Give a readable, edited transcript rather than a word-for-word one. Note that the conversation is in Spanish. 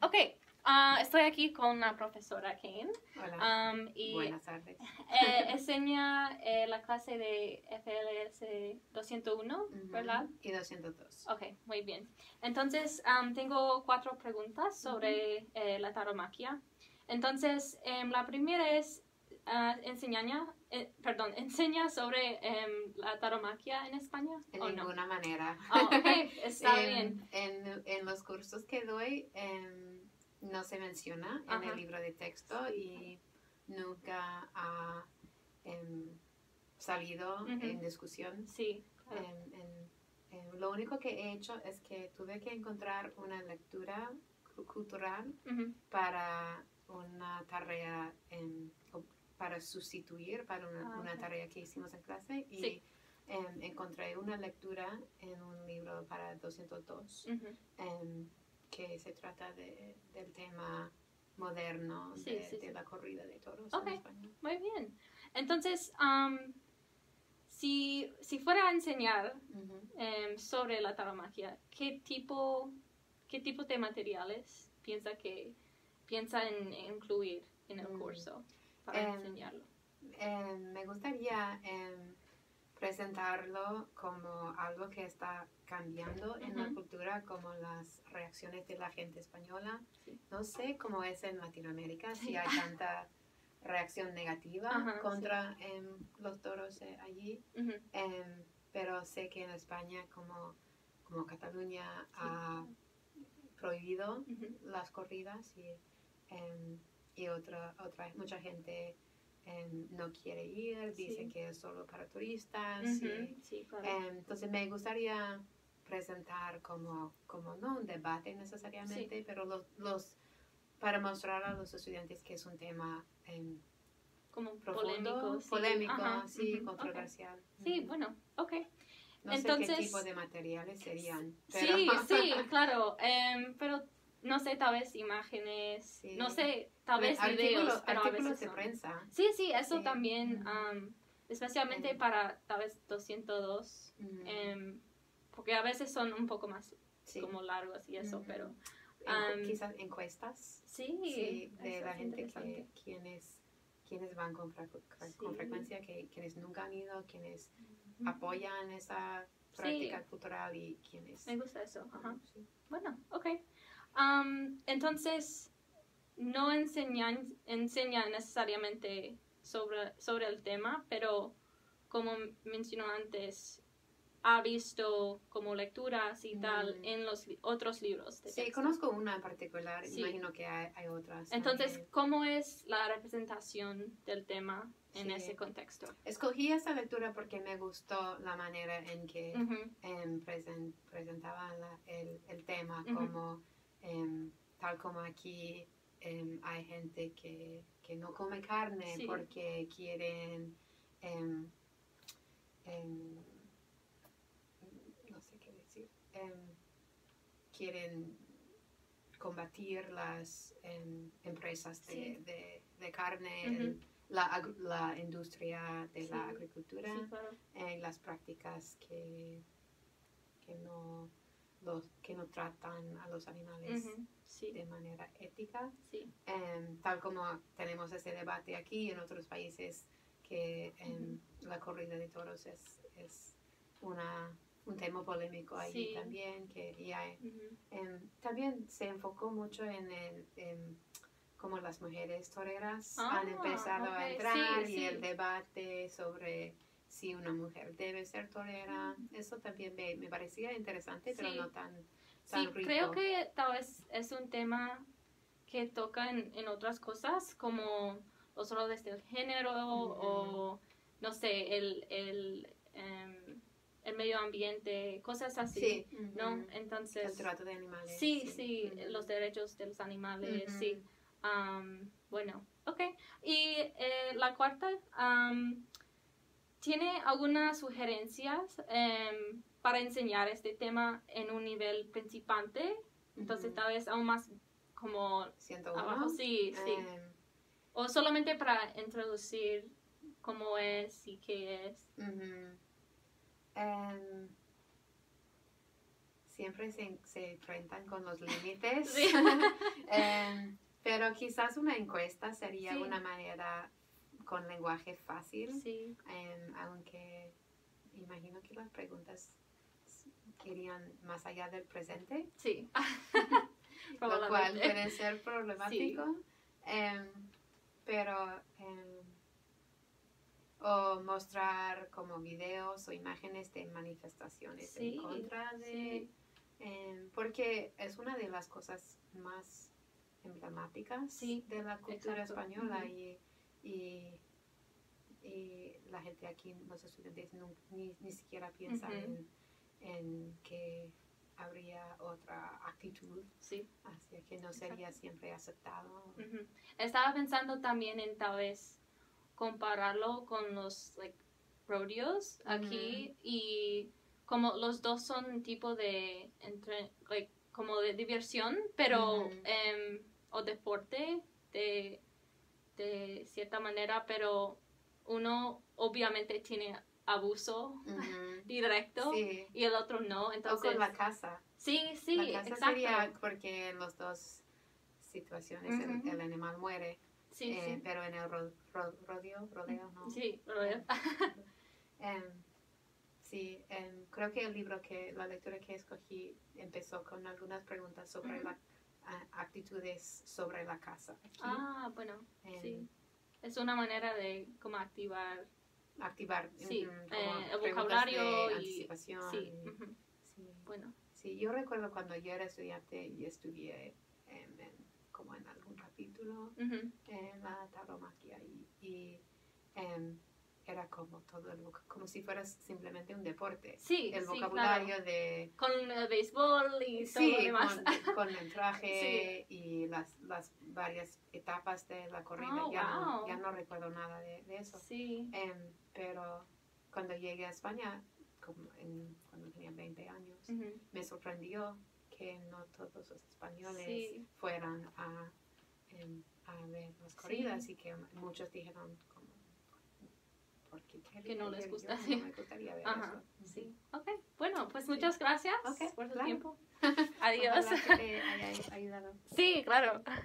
Ok, estoy aquí con la profesora Kane. Hola, Y buenas tardes. enseña la clase de FLS 201, ¿verdad? Y 202. Ok, muy bien. Entonces, tengo 4 preguntas sobre la taromaquia. Entonces, la primera es, ¿enseña sobre la taromaquia en España? En ¿O ninguna manera. Oh, ok, está bien. En los cursos que doy no se menciona en el libro de texto y nunca ha salido en discusión. Sí, claro. Lo único que he hecho es que tuve que encontrar una lectura cultural para una tarea, para sustituir para una tarea que hicimos en clase y Sí. encontré una lectura en un libro para 202 que se trata del tema moderno de la corrida de toros en español. Muy bien. Entonces, si fuera a enseñar sobre la taromaquia, ¿qué tipo de materiales piensa en incluir en el curso para enseñarlo? Me gustaría presentarlo como algo que está cambiando en la cultura, como las reacciones de la gente española. Sí. No sé cómo es en Latinoamérica, si hay tanta reacción negativa contra los toros allí, pero sé que en España, como Cataluña ha prohibido las corridas y mucha gente no quiere ir, dicen que es solo para turistas. Sí, claro. Entonces me gustaría presentar como no un debate necesariamente, pero para mostrar a los estudiantes que es un tema como profundo, polémico, controversial. Okay. Sí, bueno, ok. No Entonces, sé qué tipo de materiales serían. Pero Sí, claro, pero no sé, tal vez imágenes, no sé, tal vez videos, pero artículos a veces de prensa. Sí, eso también, especialmente para tal vez 202, porque a veces son un poco más como largos y eso, pero... quizás encuestas de la gente quienes van con frecuencia, quienes nunca han ido, quienes apoyan esa práctica cultural y quienes... Me gusta eso, Bueno, ok. Entonces, no enseña necesariamente sobre el tema, pero como mencionó antes, ha visto como lecturas y tal en los otros libros de texto. Sí, conozco una en particular, imagino que hay otras. Entonces, también. ¿cómo es la representación del tema en ese contexto? Escogí esa lectura porque me gustó la manera en que presentaban el tema, como tal como aquí hay gente que no come carne porque quieren no sé qué decir, quieren combatir las empresas de carne, la industria de la agricultura, las prácticas que no tratan a los animales de manera ética. Tal como tenemos ese debate aquí en otros países que la corrida de toros es un tema polémico allí también, también se enfocó mucho en cómo las mujeres toreras han empezado a entrar y el debate sobre si una mujer debe ser torera. Eso también me parecía interesante, pero no tan rico. Creo que tal vez es un tema que toca en otras cosas, como los roles del género o, no sé, el medio ambiente, cosas así, ¿no? Entonces... El trato de animales. Sí, los derechos de los animales, sí. Bueno, ok. Y la cuarta, ¿tiene algunas sugerencias para enseñar este tema en un nivel principiante? Entonces, tal vez aún más como 101. abajo, sí. O solamente para introducir cómo es y qué es. siempre se enfrentan con los límites. Sí. Pero quizás una encuesta sería una manera con lenguaje fácil. Sí. Aunque imagino que las preguntas irían más allá del presente. Sí. Lo cual puede ser problemático. Sí. Pero o mostrar como videos o imágenes de manifestaciones en contra de... porque es una de las cosas más emblemáticas de la cultura española. Y la gente aquí, los estudiantes, ni siquiera piensan en que habría otra actitud, así que no sería siempre aceptado. Estaba pensando también en tal vez compararlo con los rodeos aquí, y como los dos son un tipo de como de diversión, pero o deporte de cierta manera, pero uno obviamente tiene abuso directo y el otro no. Entonces, o con la caza. Sí, la caza sería porque en las dos situaciones el animal muere. Sí, pero en el rodeo no. Sí, rodeo. Sí, creo que la lectura que escogí empezó con algunas preguntas sobre las actitudes sobre la caza. Aquí. Bueno, sí. Es una manera de como activar sí, el vocabulario de anticipación. Sí. Bueno. Sí, yo recuerdo cuando yo era estudiante y estudié como en algún capítulo en la tauromaquia y era como todo como si fuera simplemente un deporte. Sí, el vocabulario de... Con el béisbol y todo lo demás. Con el traje y las varias etapas de la corrida. Ya no recuerdo nada de eso. Sí. Pero cuando llegué a España, cuando tenía 20 años, me sorprendió que no todos los españoles fueran a ver las corridas y que muchos dijeron como, ¿por qué que no les gusta? No me gustaría ver eso. Sí. Okay. Bueno, pues muchas gracias por su tiempo. Adiós. Ojalá que te haya ayudado. Sí, claro.